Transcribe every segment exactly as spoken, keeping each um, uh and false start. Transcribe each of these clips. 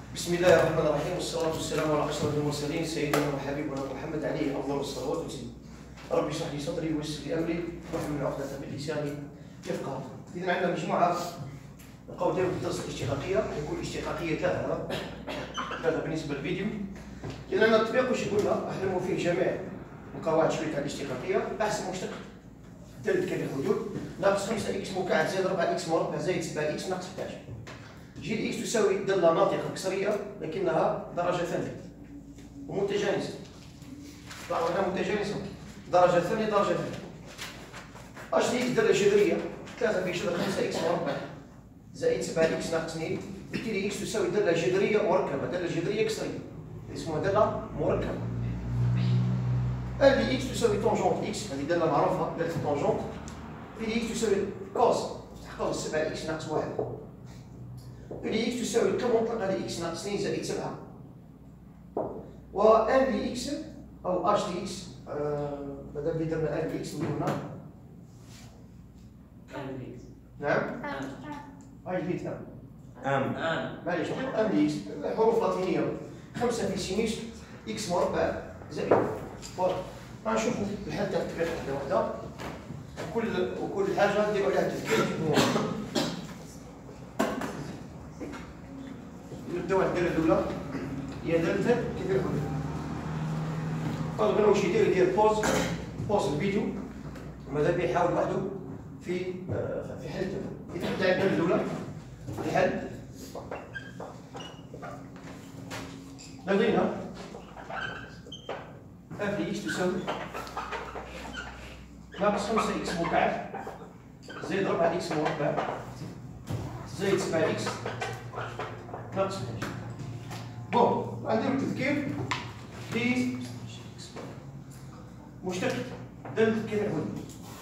بسم الله الرحمن الرحيم، والصلاة والسلام على أشرف المرسلين سيدنا وحبيبنا محمد عليه أفضل الصلوات والسلام. ربي اشرح لي صدري ويسر لي أمري واحلل عقدة من لساني يفقهوا. إذا عندنا مجموعة نبقاو نديرو الدرس الاشتقاقية، حيكون الاشتقاقية ثلاثة ثلاثة بالنسبة للفيديو. إذا عندنا التطبيق واش يقول لنا؟ أحلموا فيه جميع القواعد شوية تاع الاشتقاقية. أحسن مشتق ثالث كان الحدود ناقص خمسة إكس مكعب زائد أربعة إكس مربع زائد سبعة إكس ناقص إحدى عشر. جي إكس تساوي دالة ناطقة كسرية لكنها درجة ثانية ومتجانسة. طبعا هنا متجانسة درجة ثانية درجة ثانية. اش دي إكس دالة جذرية ثلاثة في جذر خمسة إكس مربع زائد سبعة إكس ناقص اثنين، بالتالي إكس تساوي دالة جذرية مركبة، دالة جذرية كسرية اسمها دالة مركبة. ال إكس تساوي طونجونت إكس، هذه دالة معروفة دالة الطونجونت. في إكس تساوي كوس تحت سبعة إكس ناقص واحد. بي إكس تساوي القيمة المطلقة ل إكس ناقص اثنين زائد سبعة. و ان دي إكس أو اش دي إكس، مادام اللي درنا ان دي إكس من هنا. ان دي إكس. نعم؟ هاي جبت ام. ام. ام. معليش نحط ان دي إكس، حروف لاتينية. خمسة في سينوس إكس مربع زائد. فوالا. غنشوفو الحل تاع التطبيق وحدة وحدة. وكل وكل حاجة نديرو عليها تفكير. نبداو على الداله الاولى هي داله كيف الحدود. طالب انا واش يدير يدير بوز بوز الفيديو وماذا بيه يحاول وحده في في حل التفاهم. اذا نبدا الداله الاولى الحل. لدينا اف دي اكس تساوي ناقص خمسة اكس مكعب زائد أربعة اكس مربع زائد سبعة اكس ناقص اثناش. بون غنديرو التذكير في مشتق دالة كيف الحدود.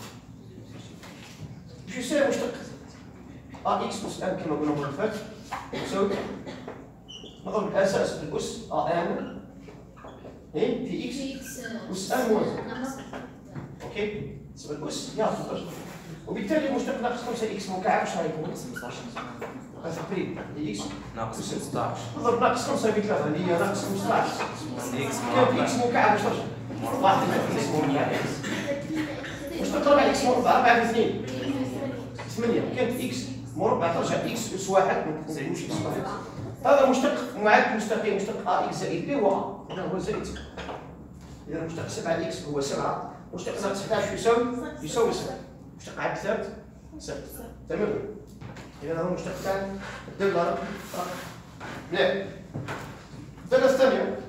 باش يساوي مشتق ا اكس اس ام كما قلنا المره اللي فاتت يساوي نضرب الاساس في الاس ا ام اي في اكس اس ام موازي. اوكي تسمى الاس يعطي الدرجه، وبالتالي مشتق ناقص خمسة اكس مكعب اش غيكون؟ تقريبا دي اكس ناقص ستطاش. نضرب ناقص خمسة في ثلاثة اللي هي ناقص خمسطاش. اكس كانت اكس مكعب باش ترجع؟ واحد في اكس مربع مشتق ربع اكس مربع أربعة في اثنين ثمانية. كانت اكس مربع ترجع اكس اس واحد ما نزيدوش اكس واحد. هذا مشتق معاد مستقيم مشتق ا اكس زائد بي و ا هذا هو زائد سبعة. إذا مشتق سبعة اكس هو سبعة، مشتق ناقص إحداش يساوي يساوي سبعة، مشتق عاد ثابت ثابت. تمام. إذا هذا المشتق تاع الدالة رقم مليح. الدالة الثانية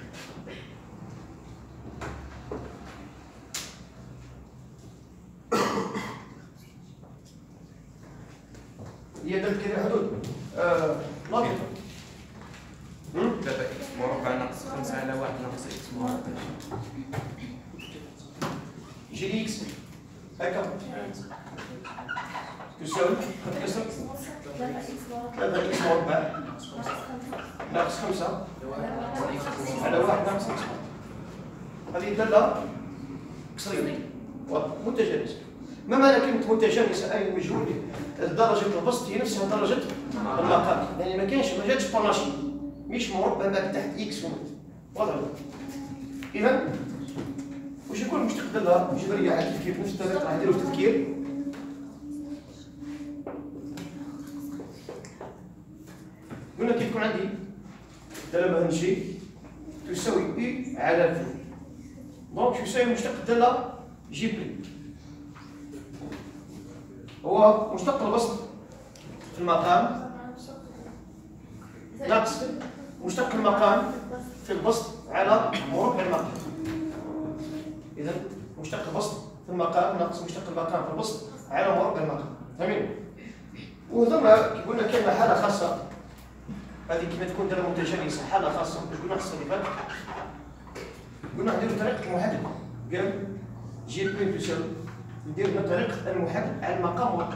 هي دالة كيف الحدود لطيفة. ثلاثة اكس مربع ناقص خمسة على واحد ناقص اكس مربع. جي اكس هكا تساوي كسر ثلاثة اكس مربع ناقص خمسة على واحد ناقص اكس. هذه دالة كسرية متجانسة. ما معنى كلمة متجانسة؟ أي مجهول درجة البسط هي نفسها درجة المقام، يعني ما كاينش ما جاتش باناشي مش مربع ما تحت اكس ومت. واضح؟ إذا واش يكون مشتق دالة جذرية على التفكير بنفس الطريقة راح نديرو التفكير. قلنا كيف يكون عندي دالة مهندسي تساوي بي على في، دونك يساوي مشتق دالة جي بي هو مشتق البسط في المقام ناقص مشتق المقام في البسط على مربع المقام. إذا مشتق البسط في المقام ناقص مشتق المقام في البسط على مربع المقام. تمام. وثم كي قلنا كاينه حالة خاصة، هذه كيما تكون دالة متجانسة حالة خاصة. واش قلنا الحصة اللي فاتت؟ قلنا نديرو طريقة المحدد. قال جي بي تساوي ندير طريقة المحدد على المقام والمقام.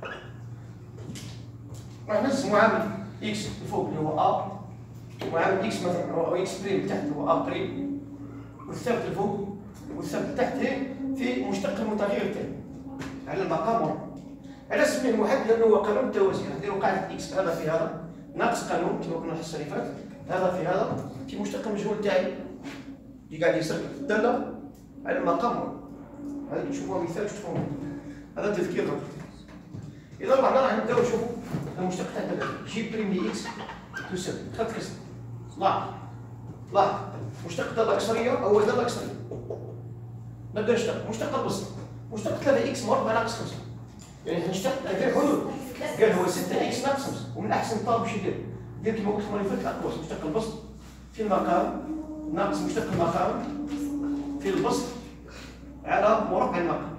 راح نهز معامل اكس الفوق اللي هو ا، ومعامل اكس مثلا هو اكس بريم تحت هو ا بريم، والثابت الفوق والثابت تحت في مشتق المتغير الثاني على المقام والمقام. على سميه المحدد لانه هو قانون التوازي. نديرو قاعدة اكس هذا في هذا ناقص قانون كما قلنا الحصه اللي فاتت، هذا في هذا في مشتق المجهول تاعي اللي قاعد يسرق الداله على المقام. هذا نشوفوها مثال شوفوه، هذا تذكير فقط. اذا ربحنا راح نبداو نشوفوا المشتق تاع الداله. جي بريم دي اكس تساوي خط كسر. لاحظ لاحظ مشتق الداله الاكسريه هو داله اكسريه. نبدا نشتق مشتق البسط، مشتق ثلاثة اكس مربع ناقص خمسة، يعني نشتق غير حدود. قال هو ستة اكس ناقص خمسة، ومن احسن الطالب باش يدير دير كيما قلت المره اللي فاتت الاقواس. مشتق البسط في المقام ناقص مشتق المقام في البسط على مربع المقام.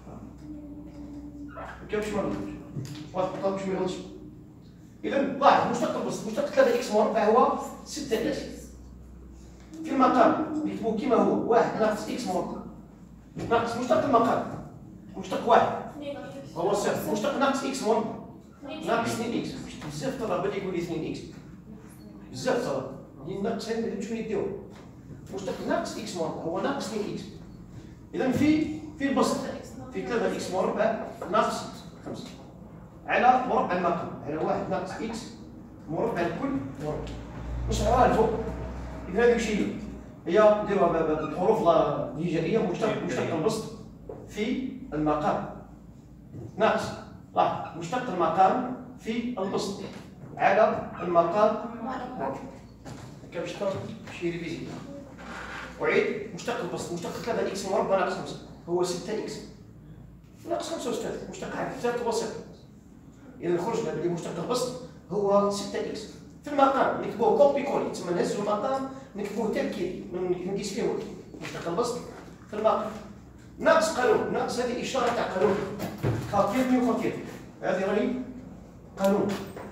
كيفاش ما نغلطش؟ واحد الطالب باش ما يغلطش. اذا لاحظ مشتق البسط مشتق ثلاثة اكس مربع هو ستة اكس. في المقام نكتبوه كيما هو واحد ناقص اكس مربع ناقص مشتق المقام مشتق واحد هو صفر، مشتق ناقص اكس مربع ناقص اثنين اكس. بزاف ترى بدا يقول لي اثنين اكس بزاف ترى اللي ناقص هنا شنو يديروا؟ مشتق ناقص اكس مربع هو ناقص اثنين اكس. اذا في في البسط في ثلاثة اكس مربع ناقص خمسة على مربع المقام على واحد ناقص اكس مربع الكل مربع. نشرحوها الفوق. إذا هذه وش هي؟ هي نديروها بالحروف الهجائيه. مشتق مشتق البسط في المقام ناقص لاحظ مشتق المقام في البسط على المقام كيفاش تكون شي ريفيزي. أعيد مشتق البسط مشتق ثلاثة اكس مربع ناقص خمسة هو ستة اكس ناقص خمسة وثلاثة مشتق عدد ثلاثة هو صفر. إذا خرجنا بلي مشتق البسط هو ستة اكس. في المقام نكتبوه كوبي كولي تسمى نهزو المقام نكتبوه تركيب ما نديش فيه وقت. مشتق البسط في المقام ناقص قانون ناقص هذه اشاره تاع قانون خطير مي خطير. هذه راهي قانون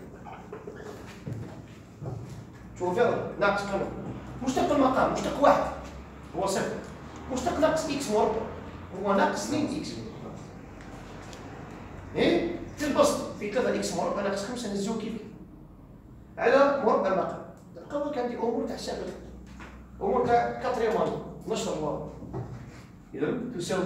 شوف فيها ناقص قانون. مشتق المقام مشتق واحد هو صفر، مشتق ناقص اكس مربع هو ناقص اثنين اكس. ايه في البسط في ثلاثة اكس مربع ناقص خمسة نزلوه كيف على مربع المقام. تلقاو عندي امور تاع حساب امور تاع كاتريمان نشر الله. اذا تساوي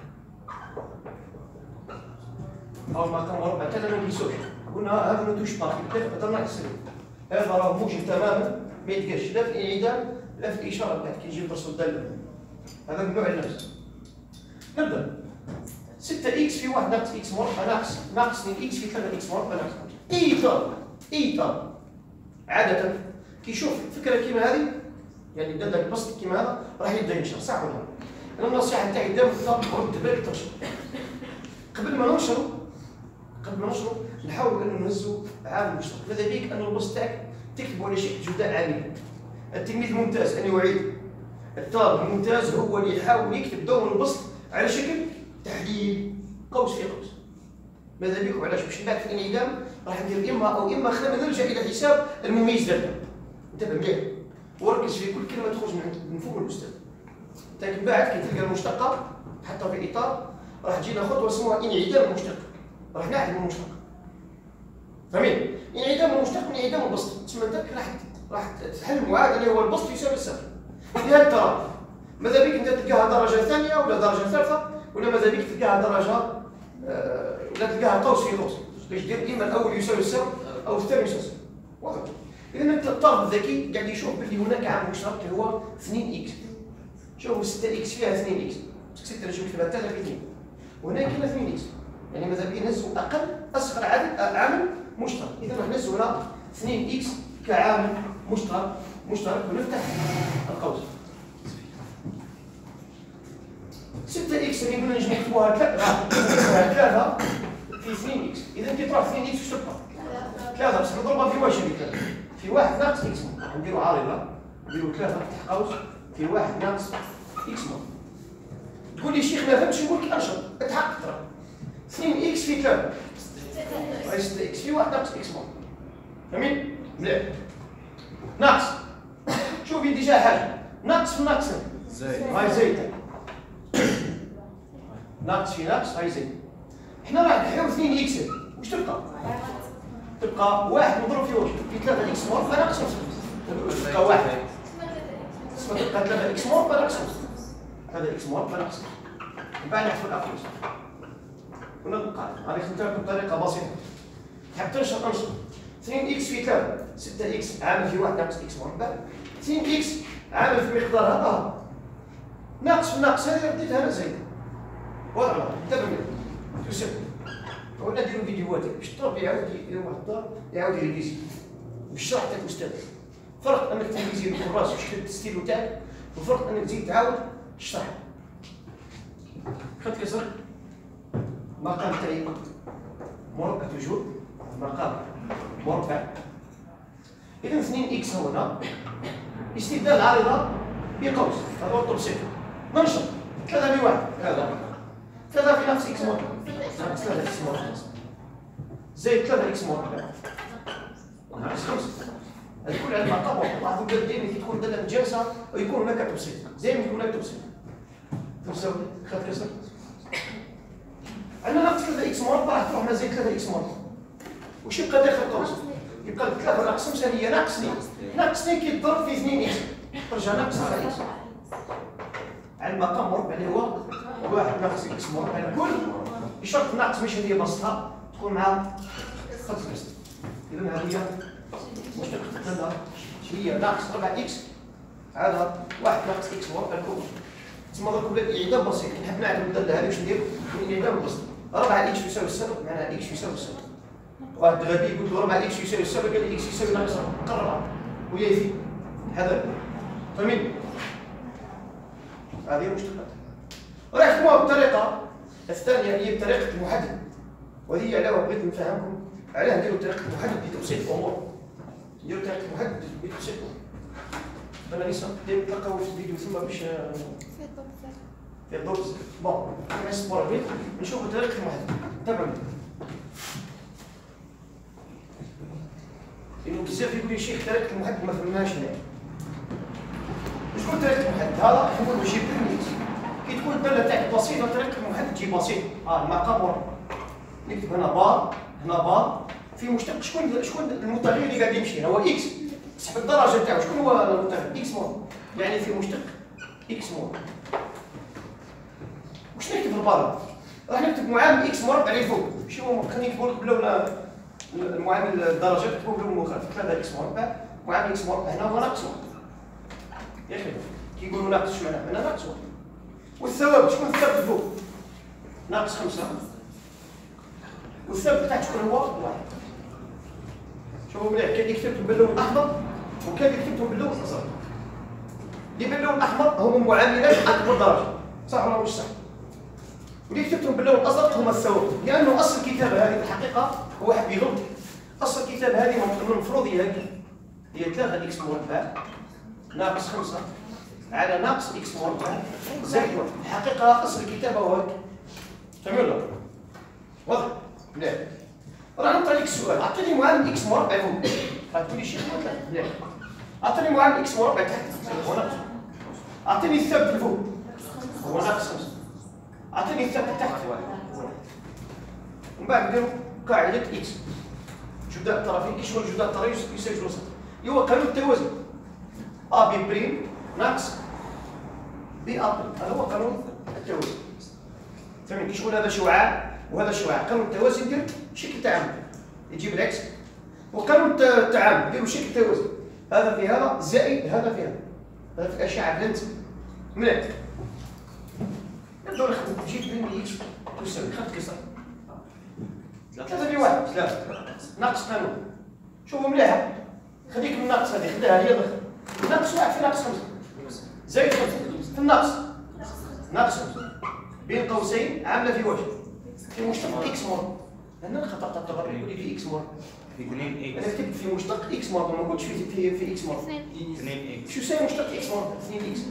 او المقام مربع ثلاثة ما نقيسوش قلنا هذا ما توش باقي قدرنا نحسبه. هذا راه موجب تماما ما يتقاش لا في الانعدام لا في الاشاره تاعك كي نجي ندرسو الداله. هذا ممنوع النفس. نبدا ستة اكس في واحد ناقص اكس مربع ناقص ناقص اثنين اكس في ثلاثة اكس مربع ناقص اي طالب اي طالب عاده كيشوف فكره كيما هذه يعني بدا لك البسط كيما هذا راح يبدا ينشر صح ولا لا؟ انا النصيحه تاعي دائما الطالب رد بالك تنشر قبل ما ننشروا قبل ما ننشروا نحاول انه نهزوا عامل مشترك. ماذا بيك ان البسط تاعك تكتبوا على شيء جداء عاليه. التلميذ الممتاز انا اعيد الطالب الممتاز هو اللي يحاول يكتب دور البسط على شكل تحليل قوس في قوس. ماذا بكم علاش باش نبعث في الانعدام راح ندير اما او اما خلينا نرجع الى حساب المميز دابا. انتبه مليح وركز في كل كلمه تخرج من من فم الاستاذ. انت من بعد كي تلقى المشتقه حتى في الاطار راح تجينا خطوه اسمها انعدام المشتق. راح نعدم المشتق. فاهمين؟ انعدام المشتق من انعدام البسط. تسمى انت راح راح تحل المعادله اللي هو البسط يساوي الصفر. بهذا الترابط. ماذا بك انت تلقاها درجه ثانيه ولا درجه ثالثه ولا ماذا بك تلقاها درجه آه ولا تلقاها قوس في قوس. باش دير اما الاول يساوي الصفر او الثاني يساوي الصفر. واضح. اذا انت الطالب الذكي قاعد يشوف باللي هناك عامل مشترك هو اثنين اكس. شوفوا ستة اكس فيها اثنين اكس. ستة نجم نكتبها ثلاثة في اثنين. وهنا كاين اثنين اكس. يعني ماذا بك نهزوا اقل اصغر عدد عامل مشترك. اذا راح نهزوا هنا اثنين اكس كعامل مشترك مشترك ونفتح القوس. ستة اكس اللي قلنا نجم نكتبوها ثلاثة في اثنين اكس. اذا كي تروح اثنين اكس واش تبقى؟ ثلاثة بس نضربها في واش هذيك ثلاثة؟ في واحد ناقص اكس. نديرو عارضة نديرو ثلاثة نفتح قوس في واحد ناقص اكس. تقول لي شيخ ما فهمتش نقول لك انشط اتحقق ترى. اثنين اكس في ثلاثة راهي ستة اكس في واحد ناقص اكس. فاهمين؟ مليح. ناقص شوفي ديجا حاجة ناقص في ناقص زايد هاي زايد ناقص في ناقص هاي زايد. حنا راح نحيو اثنين اكس واش تبقى؟ تبقى واحد مضروب في واش؟ في ثلاثة اكس مور فناقص خمسة. تبقى واحد تسمى تبقى ثلاثة اكس مور فناقص خمسة. ثلاثة اكس مور فناقص خمسة. من بعد نحسب الأقواس. كنا نقال هذه خدمتها لكم بطريقة بسيطة. تحب تنشر انشر. اثنين اكس في ثلاثة ستة اكس عامل في واحد ناقص اكس مربع اثنين اكس عامل في مقدار هذا ناقص في ناقص هذه رديتها انا زايد واضح دابا ملي تساوي ولا نديرو فيديوهات باش الطلاب يعاود يدير واحد الدار يعاود يريفيزي باش شرح حتى الاستاذ فرق انك تريفيزي بالكراس وتشد الستيلو تاعك وفرق انك تزيد تعاود تشرح خدت يسر المقام تاعي مربع توجور مقام مربع اذا اثنين اكس هنا استبدال عارضه بقوس هذا هو التبسيط ننشط ثلاثة بواحد هذا ثلاثة في ناقص اكس مربع ناقص ثلاثة اكس مربع زائد ثلاثة اكس مربع ناقص خمسة هذا كل على المقام لاحظوا بلا ديما كي تكون داله مجانسه ويكون هناك تبسيط دائما يكون هناك تبسيط تساوي خد كسر عندنا ناقص ثلاثة اكس مربع تروح مع زائد ثلاثة اكس مربع وش يبقى داخل القوس؟ يبقى ثلاثة ناقص خمسة هي ناقص اثنين ناقص اثنين كيتضرب في اثنين اكس ترجع ناقص ثلاثة اكس على المقام مربع اللي هو واحد ناقص اكس مربع الكل بشرط ناقص مش هي بسطها تكون مع خط كسر اذا هذه مشتقة ثلاثة هي ناقص أربعة اكس على واحد ناقص اكس مربع الكل تسمى ضرب بالاعدام بسيط نحب نعلم الداله هذه واش ندير الاعدام البسيط أربعة اكس يساوي السبب معناها اكس يساوي السبب واحد غبي يقول له أربعة اكس يساوي السبب قال لي اكس يساوي ناقص قرر ويا يزيد هذا فهمين هذه مشتقات راح نكتبوها بالطريقه الثانيه هي بطريقه المحدد وهذه علاوه بغيت نفهمكم علاه نديروا طريقه المحدد لتبسيط الامور نديروا طريقه المحدد لتبسيط الامور انا لسه دايما تلقاو في الفيديو ثم باش في الضبط بون انا نصبر بيت نشوفوا طريقه المحدد تابعوا لانه بزاف يقول لي شيخ طريقه المحدد ما فهمناهاش هنا شكون طريقه المحدد هذا نقولوا جيب بريميت كي تكون الداله تاعك بسيطه طريقه المحدد تجي بسيط اه المقام ورا نكتب هنا بار هنا بار في مشتق شكون شكون المتغير اللي قاعد يمشي هو اكس سحب الدرجه تاعو شكون هو المتغير اكس مور يعني في مشتق اكس مور واش نكتب في البار راح نكتب معامل اكس مربع اللي فوق شي هو خليني نكتبوا لك بلا المعامل الدرجات نكتبوا بلا المخالف ثلاثة اكس مربع معامل اكس مربع هنا هو ناقص واحد يا اخي كيقولوا ناقص شو معناه هنا ناقص واحد والثوابت شكون الثابت فوق ناقص خمسة والثابت تحت شكون هو واحد شوفوا مليح كاين اللي كتبتهم باللون الاحمر وكاين اللي كتبتهم باللون الازرق اللي باللون الاحمر هما معاملات اكبر درجه صح ولا مش صح واللي كتبتهم باللون الازرق هما الثوابت لانه اصل الكتابه هذه في الحقيقه هو حاب يغلط اصل الكتابه هذه المفروض هي هكذا هي ثلاثة اكس مربع ناقص خمسة على ناقص اكس مربع زائد واحد الحقيقه اصل الكتابه هو هكذا فهموا ولا واضح مليح راح نعطي لك السؤال اعطيني معامل اكس مربع فوق غتقول لي شي خطوه مليح اعطيني معامل اكس مربع تحت هو ناقص اعطيني الثابت الفوق هو ناقص خمسة اعطيني الثابت تحت واحد ومن بعد نديرو قاعده اكس جداء الطرفين كي شغل جداء الطرفين يساوي الوسط هو قانون التوازن ا بي بريم ناقص بي ا بريم هذا هو قانون التوازن فهمت كي شغل هذا شعاع وهذا شعاع قانون التوازن يدير شكل تعامل يجيب العكس وقانون التعامل يديروا شكل توازن هذا في هذا زائد هذا في هذا هذا في الاشعه بلانت مليح نبداو نخدمو جيب بريم اكس تساوي خد كسر ثلاثة في واحد ثلاثة ناقص قانون شوفوا مليحة خليك من الناقص هذه خدها هي دخل ناقص واحد في ناقص خمسة زائد خمسة في الناقص ناقص خمسة بين قوسين عاملة في وجه في مشتق اكس مور لأن خطأت التبرع يقول لي في اكس مور في اثنين أنا اكس كتبت في مشتق اكس مور ما قلتش في في في اكس مور اثنين اكس شو يساوي مشتق اكس مور اثنين اكس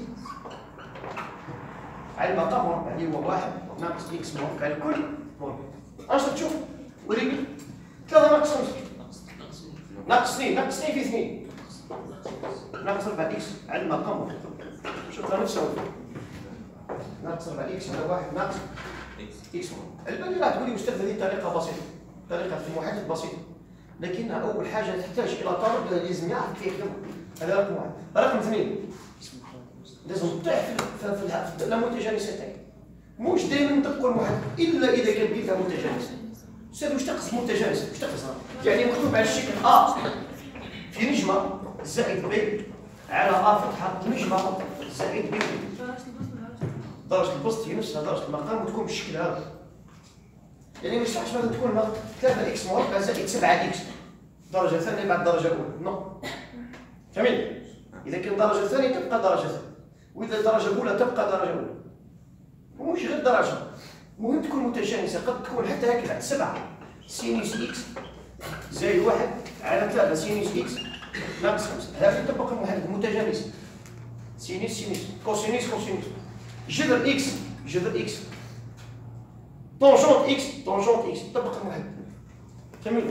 على المقام مربع اللي هو واحد ناقص اكس مربع الكل مربع اش تشوف وريني ثلاثة ناقص خمسة ناقص اثنين ناقص اثنين في اثنين ناقص أربعة اكس على المقام شوف راه نفسه ناقص أربعة اكس على واحد ناقص اكس البالي راح تقولي استاذ هذه طريقة بسيطة طريقة في المحدد بسيطة لكنها أول حاجة تحتاج إلى طالب لازم يعرف كيف يخدم هذا رقم واحد رقم اثنين لازم تطيح في في المتجانسة تاعك مش دائما نطبقوا المحدد إلا إذا كان بيتها متجانسة استاذ واش تقص متجانس واش تقص يعني مكتوب على الشكل ا في نجمه زائد بي على ا فتحه نجمه زائد بي. درجه البسط هي نفسها درجه المقام وتكون بالشكل هذا. يعني ما يصحش مثلا تكون ثلاثة اكس مربع زائد سبعة اكس درجه ثانيه بعد الدرجه الاولى. نو فهمتني؟ اذا كان درجه ثانيه تبقى درجه ثانيه، واذا درجه اولى تبقى درجه اولى. ومش غير درجه، المهم تكون متجانسه. قد تكون حتى هكذا سبعة سينوس اكس زائد واحد على ثلاثة سينوس اكس ناقص خمسة. هذه تطبق المحدد متجانسه. سينوس سينوس كوسينوس كوسينوس. جذر اكس جذر اكس طونجونت اكس طونجونت اكس طبق المحدد. كملنا.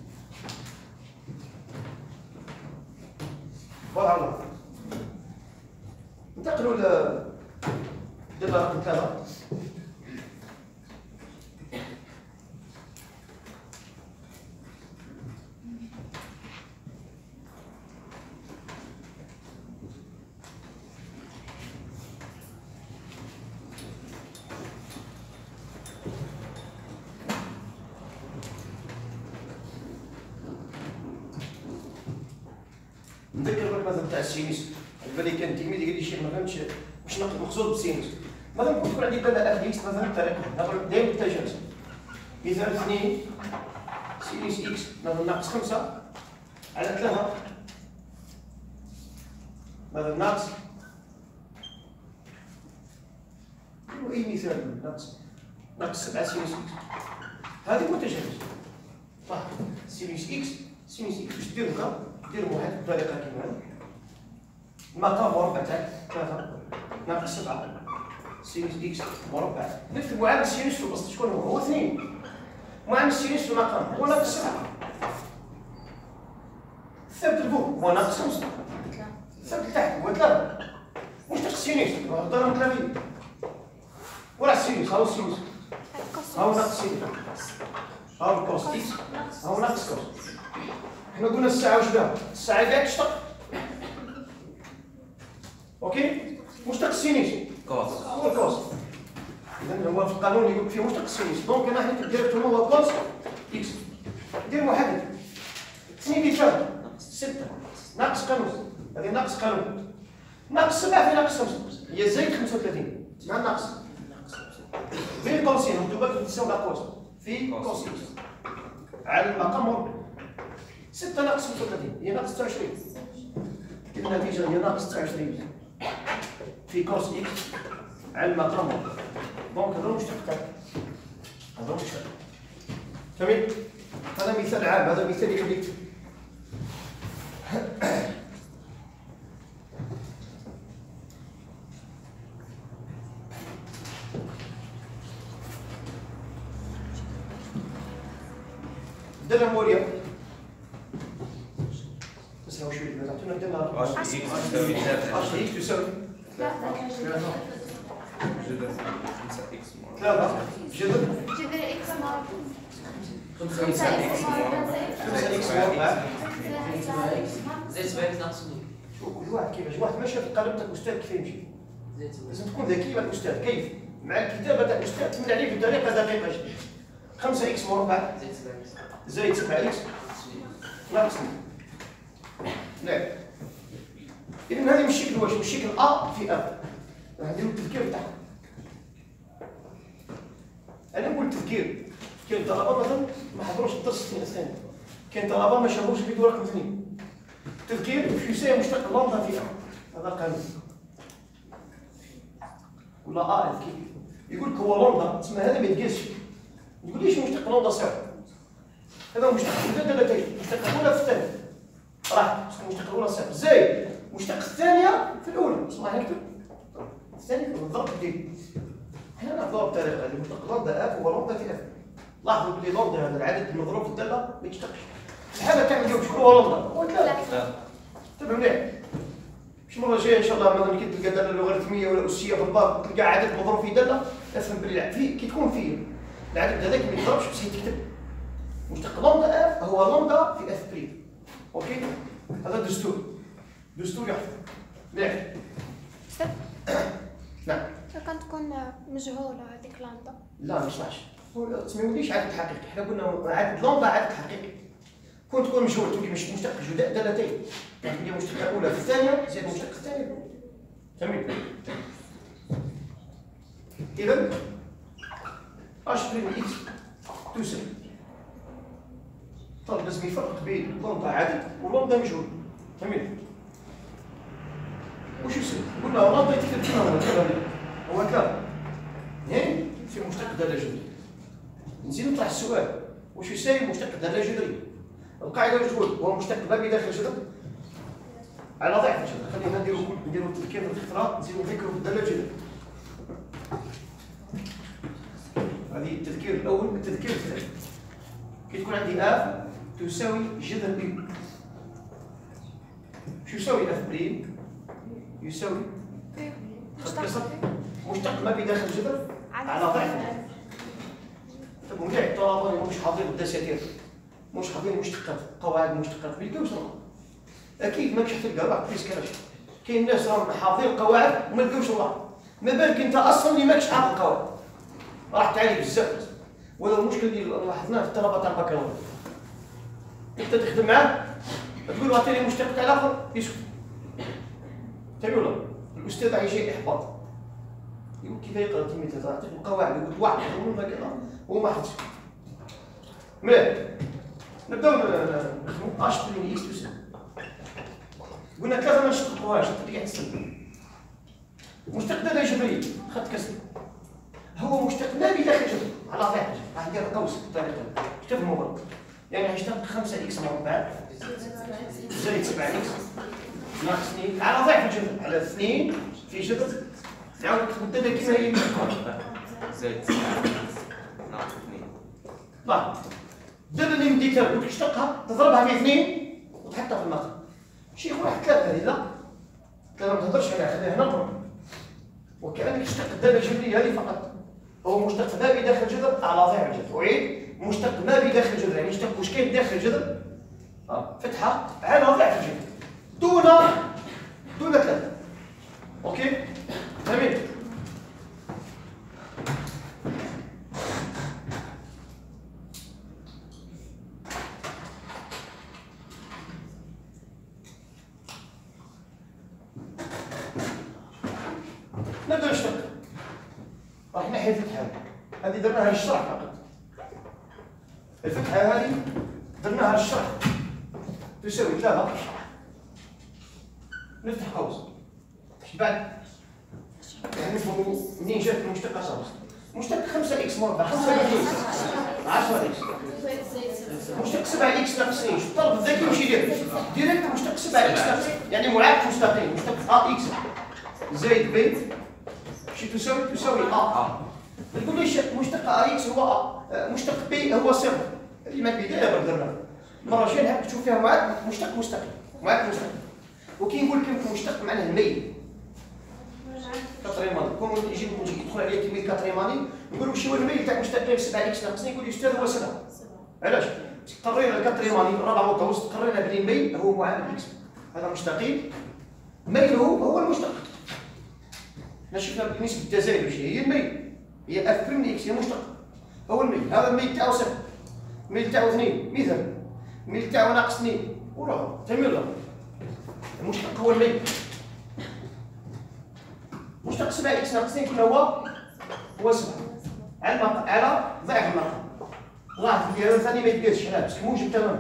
فوالا انتقلوا ل دابا رقم ثلاثة. نذكر لك مثلا تاع السينوس، بالي كان تلميذ قال لي شيخ ما فهمتش واش المقصود بالسينوس. مثلا كنت تكون عندي داله اف اكس مثلا بالطريقه هذا دايما التجانس. مثال اثنين سينوس اكس مثلا ناقص خمسة على ثلاثة مثلا ناقص اي مثال ناقص ناقص سبعة سينوس اكس. هذه متجانس صح. سينوس اكس سينوس اكس واش دير هكا دير واحد بطريقه كيما هذه. المقام مربع تاعك ثلاثة ناقص سبعة سينوس اكس مربع. نكتب معامل السينوس في البسط شكون هو؟ هو اثنين. معامل السينوس في المقام هو ناقص سبعة. الثابت الفوق هو ناقص خمسة. الثابت تحت هو ثلاثة. واش تاع السينوس؟ ضرب ثلاثين. ورا السينوس هاو السينوس. هاو ناقص سينوس. هاو الكوس اكس هاو ناقص كوس. احنا قلنا الساعة واش بها؟ الساعة كاع تشتق. اوكي؟ مشتق السينوس كوس هو الكوس. اذا هو في القانون يقول فيه مشتق السينوس. دونك انا حنكتب ديريكتومون هو كوس اكس. دير محدد. اثنين في ثلاثة ستة ناقص قانون. هذه ناقص قانون. ناقص سبعة في ناقص خمسة هي زايد خمسة وثلاثين مع الناقص. بين قوسين مكتوبة تساوي قوس في كوس اكس على المقام مربع. ستة ناقص خمسة وثلاثين هي ناقص تسعة وعشرين. إذا النتيجة هي ناقص تسعة وعشرين في كوس إكس على المقام مربع. دونك هذا المشتق تاعك. هذا المشتق. فهمت؟ هذا مثال عام، هذا مثال يخليك درنا موريا. تساوي شوية ما تعطونا درنا عشرة اكس تساوي ثلاثة. عشرة اكس تساوي ثلاثة جذر خمسة اكس ثلاثة جذر جذر اكس مربع خمسة اكس مربع خمسة اكس مربع زائد سبعة ناقص شوف واحد كيفاش واحد ما شاف القلم تاع الاستاذ كيف يمشي. لازم تكون ذكي مع الاستاذ كيف مع الكتابه تاع الاستاذ تمنع عليه بطريقه دقيقه جدا. خمسة اكس مربع زائد سبعة زائد سبعة اكس ناقص نعم. اذا هذه مش الشكل واش مش الشكل ا في ا. هذه هو التفكير تاعها. انا نقول التفكير كاين طلبه مثلا ما حضروش الدرس الثاني، كاين طلبه ما شافوش فيديو رقم اثنين. التفكير في يساوي مشتق لامدا في ا. هذا قانون ولا ا اف كيف يقول لك هو لامدا تسمى هذا ما يتقاسش. ما تقوليش مشتق لامدا صفر. هذا مشتق ثلاث دلالتين مشتق الاولى في الثانيه راح مشتق الاولى صفر زائد مشتق الثانيه في الاولى. صح نكتب الثانيه بالضبط دي. احنا ناخذوها بالطريقه اللي مشتق لامدا اف هو لامدا في اف. لاحظوا بلي لامدا هذا العدد المضروب في الداله ما يشتقش. الحاله كامل اليوم شكون هو لامدا؟ هو ثلاثه. تبعوا مليح. شي مره جايه ان شاء الله مثلا كي تلقى داله لوغاريتميه ولا اسيه في الباب تلقى عدد مضروب في داله افهم بلي في كي تكون فيه العدد هذاك ما يضربش بس تكتب مشتق لامدا اف هو لامدا في اف بريم. اوكي هذا دستور دستور يحفظ مليح. نعم كان تكون مجهولة هذيك لامدا. لا ما يصلحش ما يوليش عدد حقيقي، حنا قلنا عدد لومبا عدد حقيقي. كون تكون مجهول تولي مش مشتق جداء دالتين، يعني هي المشتقه الاولى في الثانيه زائد المشتق الثاني الاولى. تمام. اذا عشرين اكس تساوي طب لازم يفرق بين لومبا عدد ولومبا مجهول. تمام. وش يسوي؟ قلنا لومبا يتكتب كما هو كذا هو كذا. هنا في مشتق داله جذريه. نزيد نطرح السؤال واش يساوي مشتق داله جذريه؟ القاعده تقول هو مشتق بابي داخل جذر على ضعف الجذر. خلينا نديرو نديرو التفكير في الاختراق نزيدو نذكروا بالداله الجذريه. هذه التذكير الاول. التذكير الثاني كي تكون عندي اف تساوي جذر بي. شو يساوي اف بريم؟ يساوي مشتق ما بداخل جذر على ضعف. طب وكاع الطلبه اللي مش حاضرين الدساتير مش حاضرين مشتقات قواعد المشتقات ما يلقاوش راه اكيد ماكش تلقى بعض فيس كلاش. كاين ناس راهم حافظين القواعد وما لقاوش الله. ما بالك انت اصلا اللي ماكش حافظ القواعد راح تعاني بزاف. وهذا المشكل اللي لاحظناه في الطلبه تاع البكالوريا. انت تخدم معاه تقول له اعطيني مشتق تاع الاخر يسكت. تبي ولا الاستاذ يجي احباط يقول كيف يقرا التلميذ هذا يعطيك القواعد يقول واحد يقول لك كذا هو ما حفظش. مليح نبداو نخدموا اش بلين اكس تساوي قلنا ثلاثه ما نشتقوهاش ترجع تسلم. مشتق داله جبريه خدت كسر هو مشتق ما بداخل جذر على ضعف. راح ندير قوس بالطريقه شوف المبرر يعني هيشتق خمسة اكس مربع زائد سبعة اكس ناقص اثنين على ضعف الجذر على اثنين في جذر تعاود تبدل كيما هي زائد سبعة ناقص اثنين. لاحظ دابا اللي مديت لها قلت لك اشتقها تضربها في اثنين وتحطها في المقام. شي واحد ثلاثه هذه لا ثلاثه ما تهضرش عليها خليها هنا نضرب وكانك اشتق الداله الجبريه هذه فقط. هو مشتق ما بداخل جذر على ضعف الجذر. أعيد مشتق ما بداخل جذر يعني مشتق واش كاين داخل الجذر اه فتحه على ضعف الجذر دون دون ثلاثه. اوكي تمام. نبدا نشتق. راح نحي الفتحه هذه درناها للشرح فقط. الفتحه هذه درناها للشرح تساوي ثلاثه. نفتح قوس ايش بعد؟ يعني نفهموا منين جات المشتقه صارت. مشتق خمسة اكس مربع خمسة اكس عشرة اكس مشتق سبعة اكس ناقص اثنين. شوف الطالب الذكي واش يدير؟ ديريكت مشتق سبعة اكس ناقص يعني معاكس مستقيم مشتق ا اكس زائد ب شي تساوي تساوي ا. ما تقوليش مشتق ا اكس هو ا مشتق بي هو صفر. هذه ما البدايه برك درناها. المره الجايه نحب تشوف فيها معاك مشتق مستقيم معاك مستقيم. وكي نقول لكم مشتق معناه الميل كاتريماني. كون يجي يدخل عليا تلميذ كاتريماني نقول له شنو الميل تاع مشتقين سبعة اكس ناقص اثنين يقول لي استاذ هو سبعة. علاش؟ قرينا الكاتريماني رابع متوسط قرينا بلي الميل هو معامل اكس. هذا مستقيم ميله هو المشتق. احنا شفنا بالنسبه للتزايد واش هي الميل هي اف بريم اكس هي مشتق هو الميل. هذا الميل تاعو صفر الميل تاعو اثنين مثال الميل تاعو ناقص اثنين وراه تمام. المشتق هو الميل. مشتق سبعة اكس ناقص اثنين كنا هو هو سبعة على على ضعف المقام. لاحظ هذا ثاني ما يتقاسش علاه باسكو موجب تماما.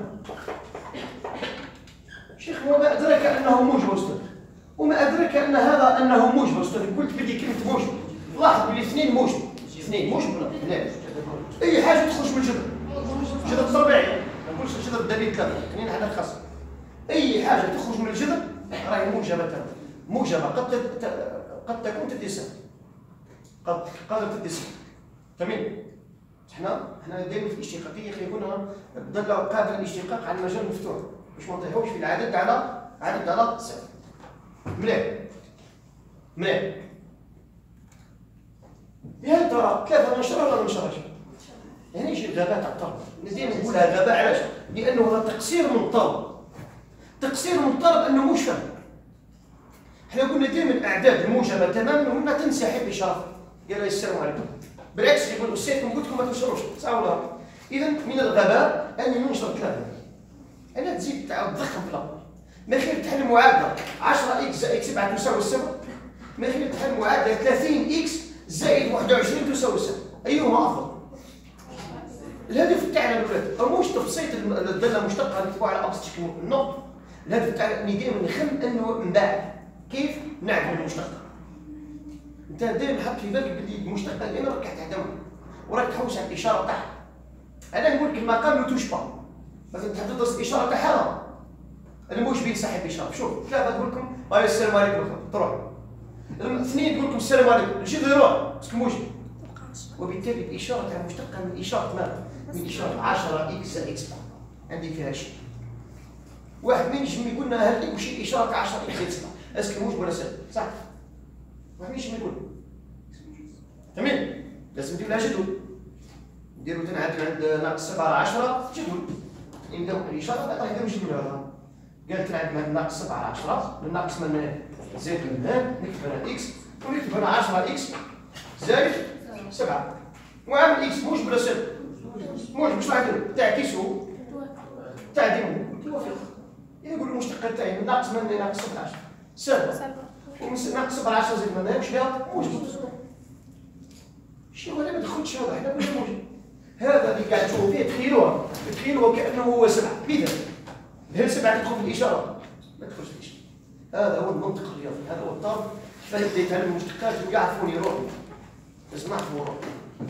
شيخ وما ادراك انه موجب استاذ وما ادراك ان هذا انه موجب استاذ. قلت بدي كلمه موجب. لاحظ بلي اثنين موجب اثنين موجب ولا لا اي حاجه تخرج من الجذر جذر التربيعي ما نقولش الجذر الدليل ثلاثه كاين حاجه خاصه. اي حاجه تخرج من الجذر راهي موجبه تماما موجبه قد تت... قد تكون تدسم قد قادر تدسم. تمام. احنا احنا دائما في الاشتقاقيه كيكون دل قابل الاشتقاق على المجال المفتوح باش ما نطيحوش في العدد على عدد على صفر. مليح مليح. يا ترى ثلاثه نشرها ولا ما نشرهاش؟ هنا يجي الغباء تاع الطلب. دائما نقولها غباء علاش؟ لانه هذا تقصير من الطلب. تقصير من الطلب انه مش فاهم. احنا قلنا دائما الاعداد الموجبه تماما هنا تنسحب بشرف. قال السلام عليكم بالعكس يقول وصيتكم قلت لكم ما تنشروش صح ولا لا؟ اذا من الغباء ان ننشر ثلاثه انا تزيد تعاود تضخم في الامر. ما خير تحل معادله عشرة اكس زائد سبعة تساوي صفر، ما خير تحل معادله ثلاثين اكس زائد واحد وعشرين تساوي صفر، ايهما افضل؟ الهدف تاعنا الولاد مش تبسيط الداله المشتقه اللي تبع على ابسط شكل النقط، الهدف تاعنا اني دائما نخم انه من بعد كيف نعدل المشتقه. انت دائما حط في بالك باللي المشتقه اللي انا راك تهدم وراك تحوس على الاشاره تاعها. انا نقول لك المقام ما توش با لازم تدرس الاشاره تاعها. انا مش بين صاحب اشاره شوف ثلاثه تقول لكم هاي السلام عليكم تروح، اثنين تقول لكم السلام عليكم نشد يروح باسكو موجب، وبالتالي الاشاره تاع المشتقه من اشاره ماذا؟ من اشاره عشرة اكس زائد سبعة عندي فيها شيء. واحد من يجي يقول لنا هل وش الاشاره تاع عشرة اكس زائد سبعة؟ اسكو موجب ولا سالب؟ صح؟ واحد من يجي يقول تمام؟ لازم ندير لها جدول. نديرو تنعدل عند ناقص سبعة على عشرة جدول. نبداو الاشاره بعد نديرو جدول هذا. قال تنعدل عند ناقص سبعة على عشرة من ناقص من هنا زائد من هنا نكتب هنا اكس ونكتب هنا عشرة اكس زائد سبعة. وعامل اكس موجب ولا سالب؟ موجب. واش راح ندير؟ تعكسه تعديله توافق. يقول المشتقه تاعي من ناقص من هنا ناقص سبعة عشرة سالب ومن ناقص سبعة عشرة زائد من هنا واش فيها؟ موجب. شنو انا ما دخلتش هذا حنا قلنا موجب. هذا اللي قاعد تشوفوا فيه تخيلوها تخيلوها كانه هو سبعه مثال. هل سبعه تدخل في الاشاره؟ ما تدخلش في الاشاره. هذا هو المنطق الرياضي، هذا هو الطالب فبدا يتعلم المشتقات ويعرفون يروحوا. لازم نعرفوا نروحوا.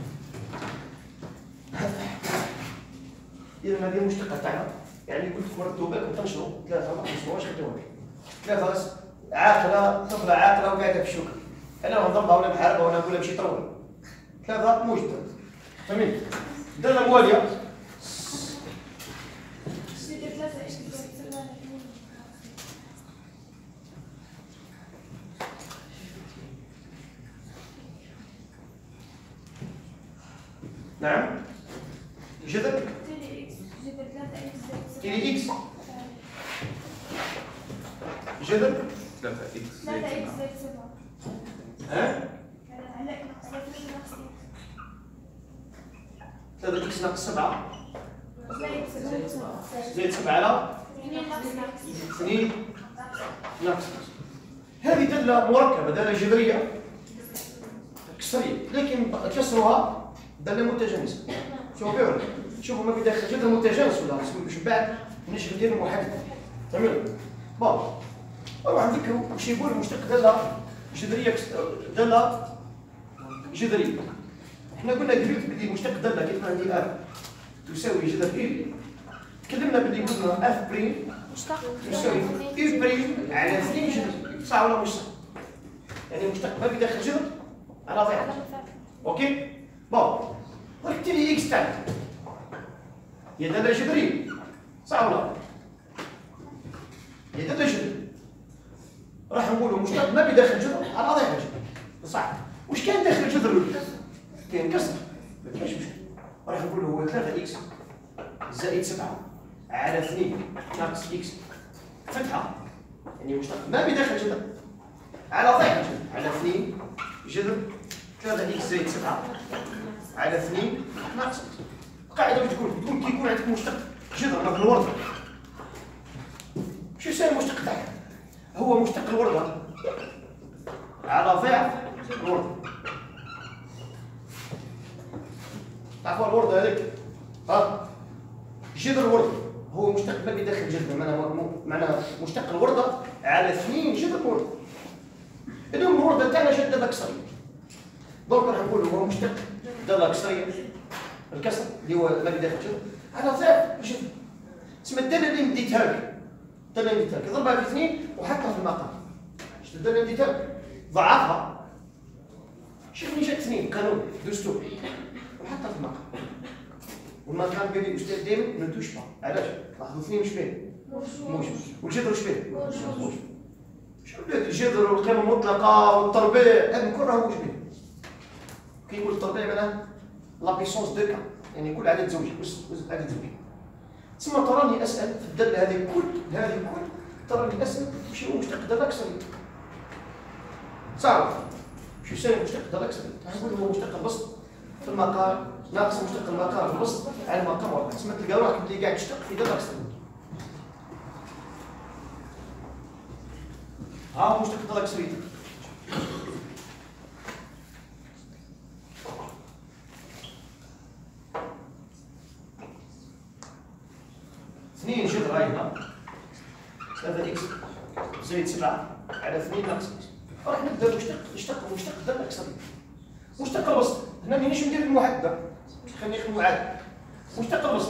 اذا هذه المشتقه تاعنا يعني قلت لكم ردوا بالكم تنشروا ثلاثه ما تنشروهاش ردوا بالكم. ثلاثه بس عاقله طفله عاقله وقاعده في الشوكه. انا نضربها ولا نحاربها ولا نقول لها مشي طول. ثلاثه موجبه. تمام. الداله المواليه نعم جذر تيلي اكس جذر ثلاثة اكس زائد سبعة. ها ثلاثة اكس ناقص سبعة زائد سبعة على اثنين ناقص هذه دالة مركبة دالة جذرية كسرية لكن كسرها دالة متجانسة. شوفوا فيها شوفوا ما في داخل جذر متجانس ولا باش من بعد نجي ندير محدد. تمام. بون نروح نذكروا واش يقول المشتق دالة جذرية دالة جذرية. احنا قلنا قبل بلي مشتق دالة كيف عندي اف تساوي جذر اي. تكلمنا بلي قلنا اف بريم تساوي اف بريم على اثنين جذر صح ولا مش صح؟ يعني المشتق ما في داخل جذر على ضعف. اوكي؟ بون قلت لي اكس تاعك هي دالة جذرية صح ولا لا؟ هي دالة جذرية. راح نقولوا مشتق ما بداخل جذر على ضعف جذر صح. واش كان داخل جذر الاولى؟ كاين كسر ما كاينش مشكل. راح نقولوا هو ثلاثة اكس زائد سبعة على اثنين ناقص اكس فتحة يعني مشتق ما بداخل جذر على ضعف جذر على اثنين جذر ثلاثة اكس زائد سبعة على اثنين ناقص اكس. القاعدة واش تقول؟ تقول كي يكون عندك مشتق جذر مثل الوردة شو يسمى المشتق تاعها؟ هو مشتق الوردة على ضعف الوردة. تعرفوا الوردة هذيك؟ ها؟ جذر الوردة هو مشتق ما بداخل جذر معناها معناها مشتق الوردة على اثنين جذر الوردة. إذا الوردة تاعنا جات دالة كسرية. دونك راح نقولوا هو مشتق دالة كسرية الكسر اللي هو ما بداخل جذر على ضعف جذر. تسمى الدالة اللي مديتها لك الدالة اللي مديتها لك ضربها في اثنين وحطها في المقام. شفت الدالة اللي مديتها لك ضعفها شوف ملي جات اثنين قانون دستور وحطها في المقام. والمقام قال لي الاستاذ دائما ما ندوش با علاش؟ لاحظوا اثنين واش فيه؟ موجب. والجذر واش فيه؟ موجب. شنو الجذر والقيمة المطلقة والتربيع هذا كلها موجبين. كي يقول التربيع معناها لا بيسونس دو كا يعني كل عدد زوجي عدد زوجي. تسمى تراني اسال في الداله هذه كل هذه كل تراني اسال واش هو مشتق داله كسريه. صعب. شو يسمى مشتق داله كسريه؟ نقول هو مشتق البسط في المقام ناقص مشتق المقام في الوسط على المقام واحد. تسمى تلقى روحك بلي قاعد تشتق في دابا اكثر. ها هو مشتق دابا اكثر. اثنين جذر هاي هنا ثلاثة اكس زائد سبعة على اثنين ناقص اكس. راح نبدا مشتق نشتق ومشتق دابا اكثر. مشتق الوسط هنا مانيش ندير المحددة، خليني نخدمو عادي. مشتق الوسط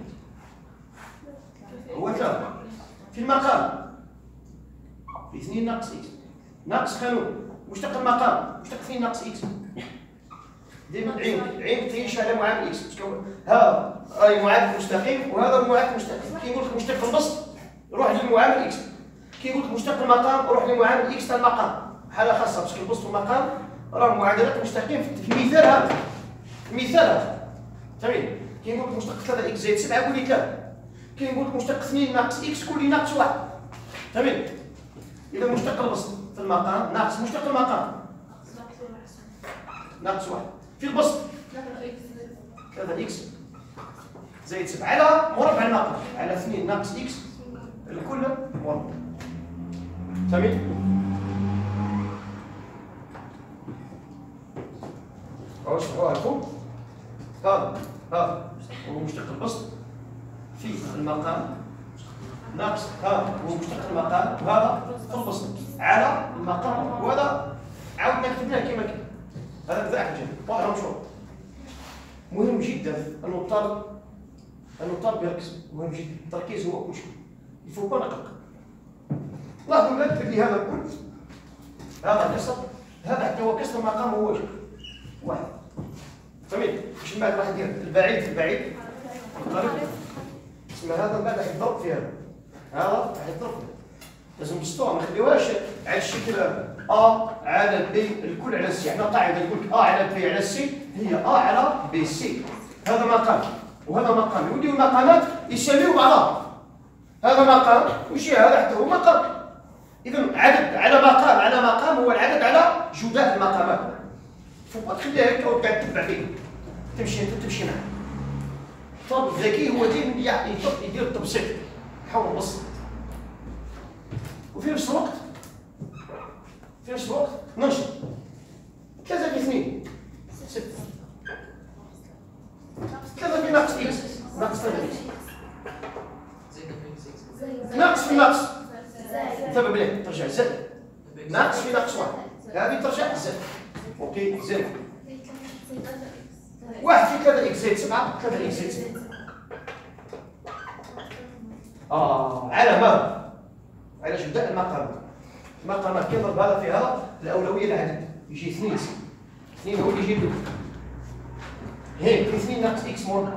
هو ثلاثة في المقام في اثنين ناقص اكس ناقص قانون مشتق المقام مشتق اثنين ناقص اكس. ديما عين عين تعيش على معادل اكس. هذا راهي معادل مستقيم وهذا معادل مستقيم. كي نقول لك مشتق البسط روح للمعامل اكس. كي نقول لك مشتق المقام روح لمعامل اكس تاع المقام. حاله خاصه باش البسط والمقام راه معادلات مستقيم في المثال هذا. المثال هذا تمام. كي نقول لك مشتق ثلاثة اكس زائد سبعة قول لي ثلاثة. كي نقول لك مشتق اثنين ناقص اكس قول لي ناقص واحد. تمام. اذا مشتق البسط في المقام ناقص مشتق المقام ناقص واحد. في البسط ثلاثة اكس زائد سبعة على مربع المقام على اثنين ناقص اكس الكل مربع. تمام. واش هو لكم هذا هذا هو مشتق البسط في المقام ناقص هذا هو مشتق المقام وهذا في البسط على المقام وهذا عاودنا كتبناه كما كان. هذا ذاك الجانب واحد مشروع مهم جدا انه الطالب انه الطالب يركز. مهم جدا التركيز هو كل شيء. يفوق با نقلق. لاحظوا لا تكتب لي هذا الكل هذا كسر هذا حتى هو كسر المقام هو وجه واحد. تمام. باش من بعد راح يدير البعيد في البعيد القريب. اسمع هذا من بعد راح يضرب في هذا هذا راح يضرب فيه. لازم نبسطوها ما نخليوهاش على الشكل ا على بي الكل على سي. عندنا قاعده تقول لك ا على بي على سي هي ا على بي سي. هذا مقام وهذا مقام يوليو المقامات يساويو بعضها. هذا مقام وشي هذا حتى هو مقام. اذا عدد على مقام على مقام هو العدد على جدات المقامات. فوق تخليها هكا وتقعد تتبع فيه تمشي انت تمشي معاه. الطالب الذكي هو ديما يدير التبسيط يحاول يبسط وفي نفس الوقت في نفس الوقت ننشط. ثلاثة في اثنين ستة. ثلاثة في ناقص اكس ناقص ثلاثة اكس ناقص في ناقص انتبه بليه ترجع زائد ناقص في ناقص واحد هذه ترجع زائد. اوكي زائد واحد في ثلاثة اكس زائد سبعة ثلاثة اكس زائد سبعة. اه على ماذا؟ على جداء المقام. المقامات كيضرب هذا في هذا الاولويه العدد يجي اثنين اثنين هو اللي يجي الاول. هين في اثنين ناقص اكس مربع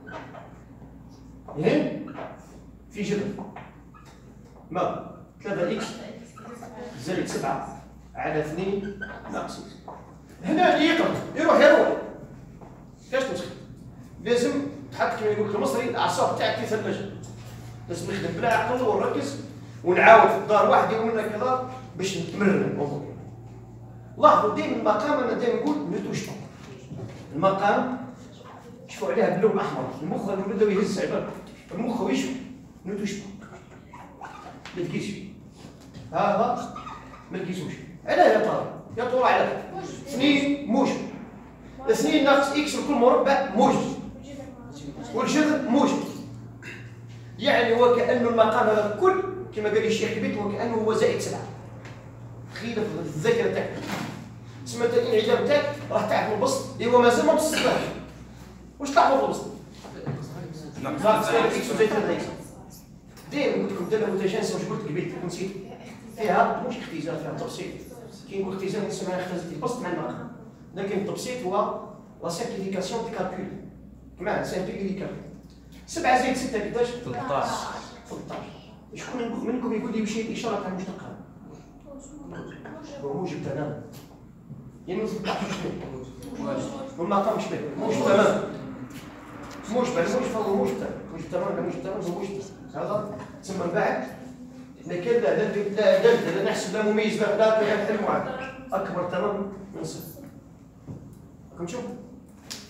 هين في جذر ما ثلاثة اكس زائد سبعة على اثنين ناقص اكس. هنا اللي يقرب يروح يروح كاش تمسك لازم تحط كما يقول لك المصري الاعصاب تاعك في ثلاجه. لازم نخدم بالعقل ونركز ونعاود في الدار واحد يقول لنا كذا باش نتمرن الموضوع. لاحظوا ديما المقام انا ديما نقول نو توش با. المقام شوفوا عليها باللون الاحمر المخ بدا يهز عباره المخ ويشوف نو توش با ما تقيسش هذا ما تقيسوش. علاه يا طارق يا طول على اثنين موجب اثنين ناقص اكس الكل مربع موجب والجذر موجب. يعني هو كانه المقام هذا الكل كما قال لي الشيخ البيت هو كانه هو زائد سبعه. تخيل في الذاكره تاعك تسمى الانعدام تاعك راح تعرف البسط اللي هو مازال ما بسطش. واش تلاحظوا في البسط؟ ناقص اكس وزائد ثلاثة اكس. ديما قلت لكم دابا متجانسه واش قلت قبيل نسيت فيها مش اختزال فيها تبسيط. كي نقول اختزال نسميها اختزال البسط مع المقام. لكن التبسيط هو لا سامبليفيكاسيون دي كالكول. كما سامبليفي لي كالكول. سبعة زائد ستة قداش؟ ثلاثطاش. ثلاثطاش. شكون منكم يقول لي وش هي الاشاره تاع المشتق هذا؟ هو موجب تماما. يعني ثلاثطاش شنو؟ والمقام شبه موجب تماما. موجب الموجب فهو موجب تماما. موجب تماما موجب تماما هو موجب. هذا تسمى من بعد احنا كان لا لا لا لا نحسب لا مميز لا لا لا المعادله اكبر تماما من صفر. راكم تشوفوا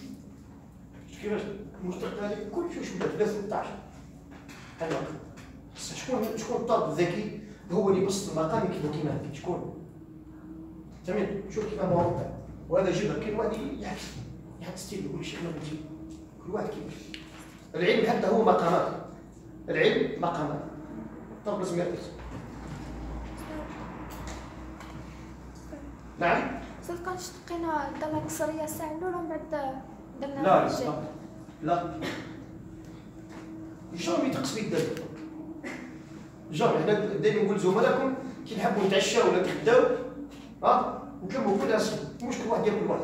كيفاش المشتق هذا كلشي واش ولا ثلاثة عشر هذا شكون شكون الطالب الذكي هو اللي بسط المقام كيما كيما هذيك شكون تمام شوف كيف هو مربع وهذا جبهه كاين واحد يعكس يعكس ستيل كل شيء نجي كل واحد كيفاش العلم حتى هو مقامات العلم مقامات طب لازم يركز نعم صدق كان اشتقينا درنا كسريه الساعه الاولى ومن بعد درنا لا لا لا جامي تقص بيد الدم جامي حنا دائما نقول زملائكم كي نحبوا نتعشاو ولا نتغداو ها نتلموا كلها سوا مش كل واحد ياكل واحد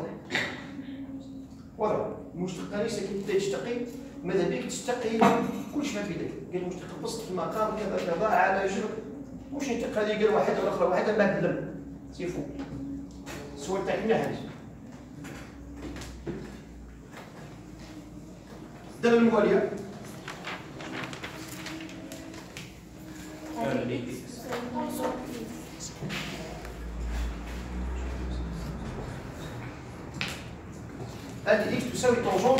واضح المشتق ليس كي تبدا تشتقي ماذا بيك تستقي كلش ما في يدك قال المشتق بسط في المقام كذا كذا على جرب واش ينتق هذه قال واحد والاخرى واحد من بعد اللم سيفو السؤال تاعك مليح هذا الداله المواليه هذه اكس تساوي طونجون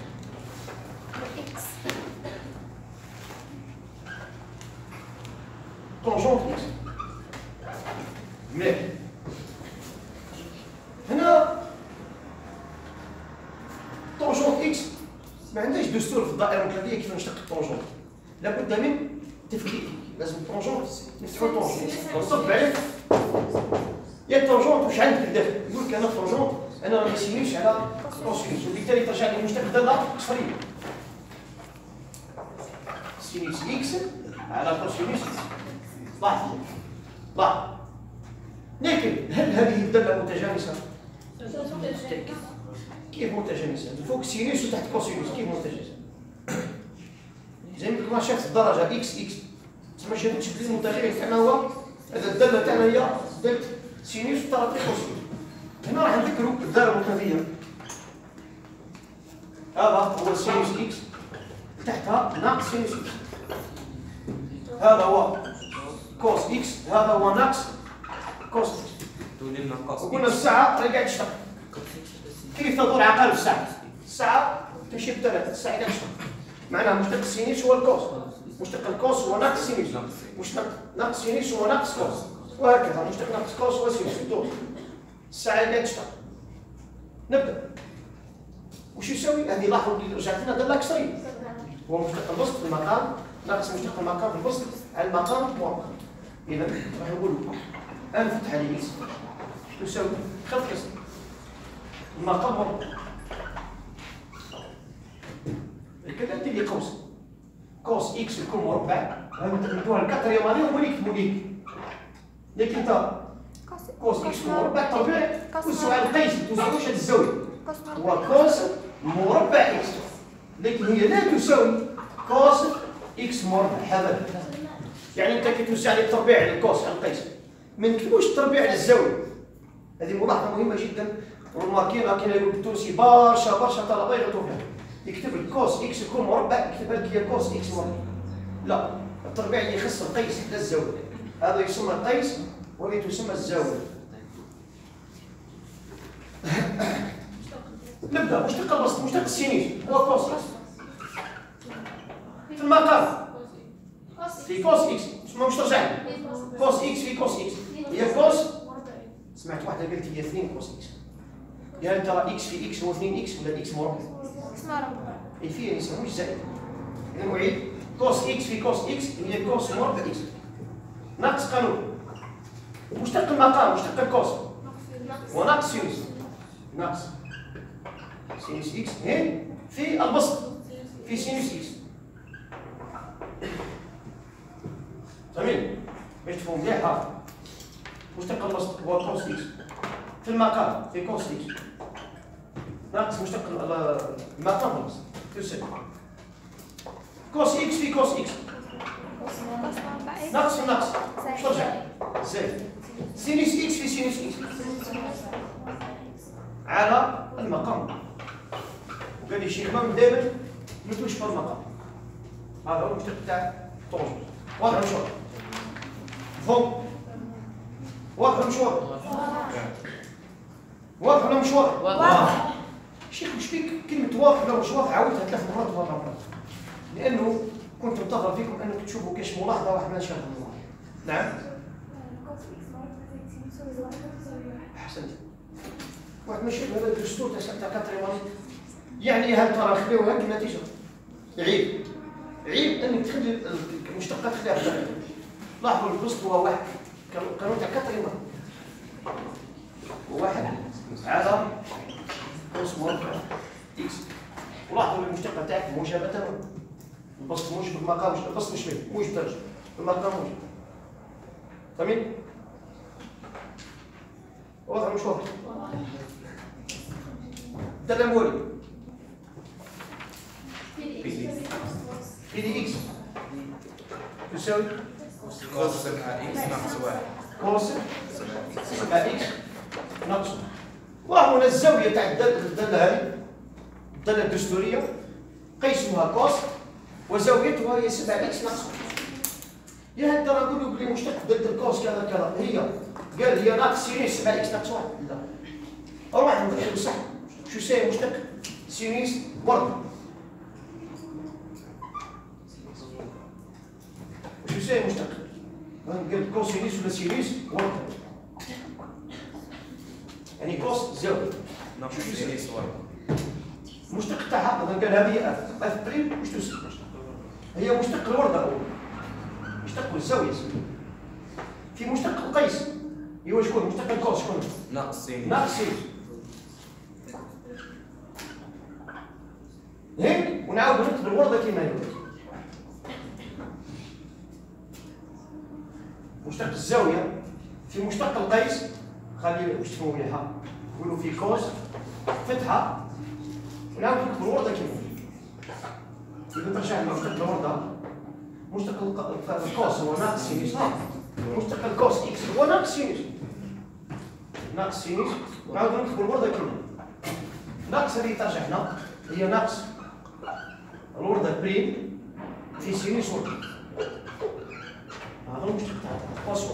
اكس طونجون اكس مليح هنا طونجون اكس ما عندهاش دستور في الدائره المثلثيه كيف نشتق الطونجون لابد من تفكيك لازم الطونجون نفتحوا الطونجون ونصب عليه يا الطونجون واش عندك الداخل يقول لك انا الطونجون انا ما يسميش على كوسينوس وبالتالي ترجع لي المشتق داله صفريه سينوس اكس على كوسينوس لاحظ لاحظ لكن هل هذه الداله متجانسه؟ كيف متجانسه؟ فوق سينوس وتحت كوسينوس كيف متجانسه؟ زي ما شافت الدرجه اكس اكس تسمى شافت شكل المتغير تاعنا هو هذا الداله تاعنا هي داله سينوس طرف كوسينوس هنا راح نذكروا الداله المثلثيه هذا هو سينوس اكس تحتها ناقص سينوس اكس هذا هو كوس اكس هذا هو ناقص كوس اكس وقلنا الساعه راهي قاعد تشتغل كيف تدور عقارب الساعه الساعه تمشي بثلاثه الساعه قاعد تشتغل معناها مشتق السينوس هو الكوس مشتق الكوس هو ناقص سينوس مشتق ناقص سينوس هو ناقص كوس وهكذا مشتق ناقص كوس هو سينوس الدور الساعه قاعد تشتغل نبدا وش يساوي هذه لاحظوا اللي رجعت لنا داله كسريه هو مشتق البسط في المقام ناقص مشتق المقام في البسط على المقام مربع اذا راح نقولوا انفتح على اكس تساوي خط كسر المقام مربع كذا دير قوس كوس اكس يكون مربع ندوها الكتر يا مالي هما اللي يكتبوا ليك لكن انت كوس اكس مربع طبيعي والسؤال قيس تساويش هذه الزاويه هو كوس مربع اكس لكن هي لا تساوي كوس اكس مربع هذا يعني انت كي توزع لي التربيع على الكوس على القيس ما نكتبوش التربيع على الزاويه هذه ملاحظه مهمه جدا والماركينا كاين يقول بالتونسي برشا برشا طلبه يغلطوا فيها يكتب الكوس اكس يكون مربع يكتب لك هي كوس اكس مربع لا التربيع اللي يخص القيس لا الزاويه هذا يسمى القيس وهذه تسمى الزاويه نبدا مشتق البسط مشتق السينوس هو كوس اكس في المقام في كوس اكس ما مش ترجع كوس اكس في كوس اكس هي كوس سمعت واحده قالت هي اثنين كوس اكس يا ترى اكس في اكس هو اثنين اكس ولا اكس مربع؟ اكس مربع اي فيه يسموش زائد اذا نعيد كوس اكس في كوس اكس هي كوس مربع اكس ناقص قانون مشتق المقام مشتق الكوس وناقص سينوس ناقص سينوس اكس هي في البسط في سينوس اكس تمام باش تفهم مليح هذا مشتق البسط هو كوس اكس في المقام في كوس اكس ناقص مشتق المقام في البسط تساوي كوس اكس في كوس اكس ناقص في ناقص واش ترجع زائد سينوس اكس في سينوس اكس على المقام وقال لي الشيخ امام دائما ما توش في المقام هذا هو المشتق تاع طونجون واضح ولا مش واضح؟ فهم واضح ولا مش واضح؟ واضح ولا مش واضح؟ واضح شيخ واش فيك كلمه واضح ولا مش واضح عاودتها ثلاث مرات واربع مرات لانه كنت منتظر فيكم انكم تشوفوا كاش ملاحظه واحد ما شاف الملاحظه. نعم احسنت. واحد ماشي هذا الدستور تاع كاتريماني يعني هل ترى خليوها هكا النتيجه عيب عيب انك تخلي المشتقات تخليها بطريقه. لاحظوا البسط هو واحد قانون تاع كاتريماني واحد على قوس مربع اكس. ولاحظوا المشتقه تاعك مجابه البسط مش بالمقام مش البسط مش فيه مش ترجم بالمقام مش فاهمين؟ واضح مش واضح؟ الداله المولي بي دي اكس تساوي كوس سبعة إكس ناقص واحد. كوس سبعة اكس ناقص واحد. لاحظوا هنا الزاويه تاع الداله هذه الداله الدستوريه قيسمها كوس وزاويتها هي سبعة اكس ناقص واحد. يا هل ترى نقولوا بلي مشتق داله الكوس كذا كذا هي قال هي ناقص سينيس سبعة اكس ناقص واحد. لا اروح نقول صح شو يساوي مشتق سينيس ورده شو يساوي مشتق؟ قال كوسينيس ولا سينيس ورده يعني كوس زاويه ناقص سينيس واحد. المشتق تاعها مثلا قال هذه اف اف بريم واش تسمى؟ هي مشتق الورده الاول مشتق الزاويه في مشتق القيس هو شكون؟ مشتق الكوس شكون؟ ناقص سينيس. ناقص سينيس. هيك ونعاود نكتب الورده كما هي. مشتق الزاويه في مشتق القيس خلي واش تفهموا مليحه نقولوا في كوس فتحه ونعاود نكتب الورده كما هي. إذا ترجع لمشتق الورده مشتق الكوس هو ناقص سينيس مشتق الكوس اكس هو ناقص سينيس ناقص سينيس ونعاود نكتب الورده كما ناقص هذه ترجع هنا هي ناقص الوردة بريم في سينيس وردة. هذا المشتق تاعها باسورد.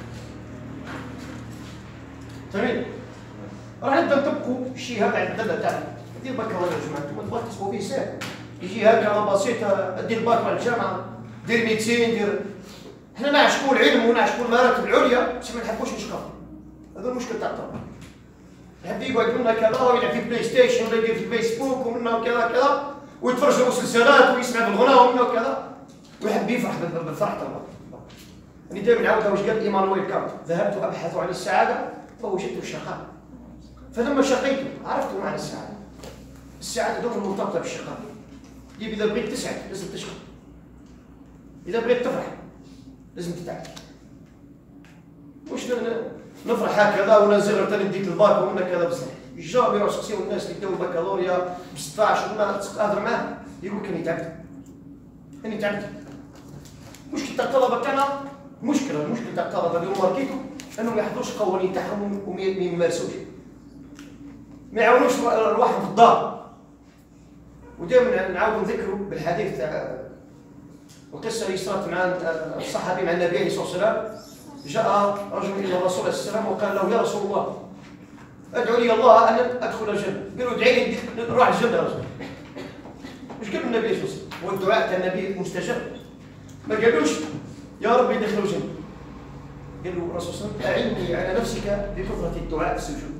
تمام؟ راح نبدا نطبقوا الشيء هذا على الداله تاعنا. دير باك يا جماعه انتم تبغوا تحسبوا به ساهل. يجي هكا بسيطه دير باك مع الجامعه دير ميدسين دير حنا نعشقوا العلم ونعشقوا المراتب العليا بس ما نحبوش نشقى. هذا المشكل تاع الطلبه. يحب يقعد منا كذا ويلعب في بلاي ستيشن ولا يدير في فيسبوك ومنا وكذا كذا ويتفرج على مسلسلات ويسمع بالغناء ومنا وكذا ويحب يفرح بالفرح تاعو. يعني دائما نعاودها واش قال ايمانويل كانت ذهبت ابحث عن السعاده فوجدت الشقاء. فلما شقيت عرفت معنى السعاده. السعاده دوما مرتبطه بالشقاء. اذا بغيت تسعد لازم تشقى. اذا بغيت تفرح لازم تتعب. واش نفرح هكذا ونزل ثاني نديك الباك ومنا كذا بصح. جاوب يروح شخصيا والناس اللي داو البكالوريا ب ستطاش وما تهضر معاه يقول لك اني تعبت. اني تعبت. المشكل تاع الطلبه تاعنا مشكله المشكل تاع الطلبه اللي هما ركيتو انهم ما يحفظوش القوانين تاعهم وما يمارسوش. ما يعاونوش رواحهم في الدار. ودائما نعاودوا نذكروا بالحديث تاع القصه اللي صارت مع الصحابي مع النبي عليه الصلاه والسلام. جاء رجل الى الرسول عليه السلام وقال له يا رسول الله ادعو لي الله ان ادخل الجنه. قال له ادعي لي نروح الجنه يا رجل. واش قال النبي عليه الصلاه والسلام؟ هو الدعاء تاع النبي مستجاب. ما قالوش يا رب يدخلوا الجنه. قال له الرسول صلى الله عليه وسلم اعني على نفسك بكثره الدعاء في السجود.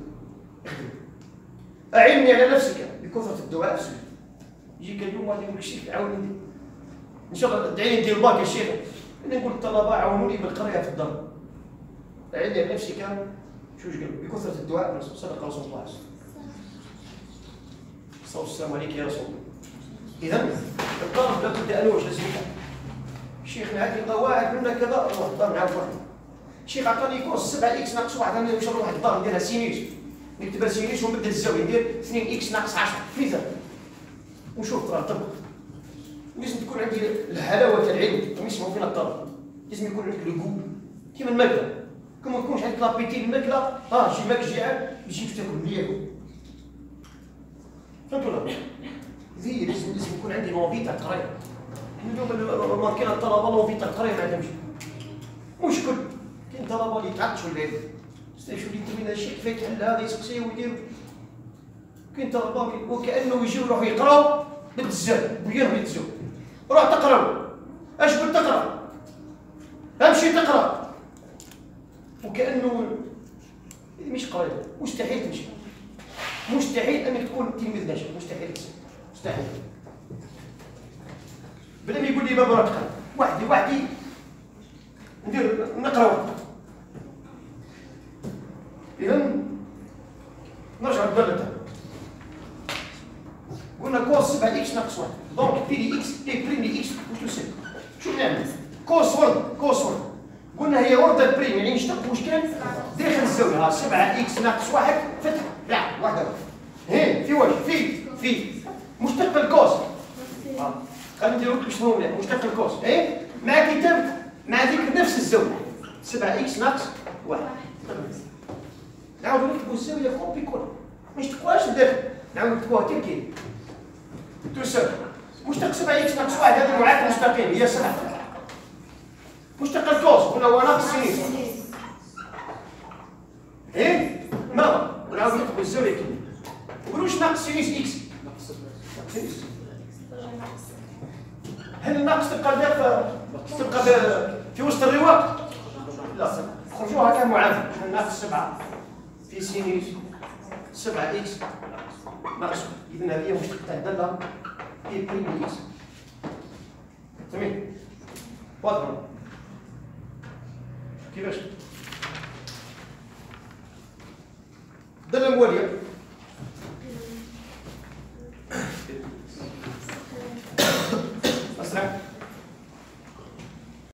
اعني على نفسك بكثره الدعاء في السجود. يجيك اليوم غادي يقول لك الشيخ عاوني ان شاء الله ادعي لي ندير باك يا شيخ. انا نقول للطلبه عاونوني بالقرايه في الدار. اعني على نفسك شو قال بكثره الدعاء صدق رسول الله صلى الله السلام عليك يا رسول الله. اذا الطالب لابد ان يوجد لازم يتعب. شيخنا هذه قواعد منا كذا روح الدار نعاود واحد. الشيخ عطاني كورس سبعة اكس ناقص واحد انا باش نروح الدار نديرها سينيس نكتبها سينيس ونبدل الزاويه ندير اثنين اكس ناقص عشرة مثال ونشوف ترى طبق. لازم تكون عندي الحلاوه تاع العلم كما يسمعوا فينا الطلبه. لازم يكون عندك الكو كيما الماكله. كما ما يكونش عندك لابيتي الماكله اه جي ماك جيعان يجيك تاكل مليح. فهمتوا ولا؟ هذه لازم لازم يكون عندي لونفي تاع القرايه. اليوم ماركين الطلبه لونفي تاع القرايه ما عندهمش. مشكل كاين طلبه اللي يتعطشوا الليل. يستنشوا لي تمرين هادشي كيف يتحل هذا يسقسيه ويدير. كاين طلبه وكانه يجيو يروحوا يقراو بالتزاب ويروحوا يتزاو. روح تقراو. اش قلت تقرا؟ امشي تقرا. وكانه مش قرايه، مستحيل تمشي. مستحيل انك تكون تلميذ ناجح، مستحيل مستحيل. بلا ما يقول لي بابا راه تقرا، وحدي وحدي ندير نقرا. اذا نرجع للداله. قلنا كوس سبعة اكس ناقص واحد، دونك بيلي اكس اي بريمي اكس واش تساوي؟ شو نعمل؟ كوس ورد كوس ورد. قلنا هي وردة بريم يعني نشتق واش كان داخل الزاوية. ها سبعة اكس ناقص واحد فتح لا واحدة هين في واش في في مشتق الكوس. ها خلينا نديرو لك شنو مليح مشتق الكوس ايه مع كتابة مع ذكر نفس الزاوية سبعة اكس ناقص واحد. نعاودو نكتبو الزاوية كوبي كول ما نشتقوهاش لداخل نعاودو نكتبوها تلقي تساوي مشتق سبعة اكس ناقص واحد هذا معاك مستقيم هي سبعة. مشتق الكوس قلنا هو ناقص سينيس ايه ماذا؟ ونعاودو نكتبو الزاوية كيما نقولو واش ناقص سينيس اكس؟ ناقص سينيس. هل الناقص تبقى داخل تبقى في وسط الرواق؟ لا خرجوا هكا معادلة ناقص سبعة في سينيس سبعة اكس ناقص إذن هذه مشتق تاع الدالة اي بريم اكس. تمام واضح كيفاش؟ الدالة الموالية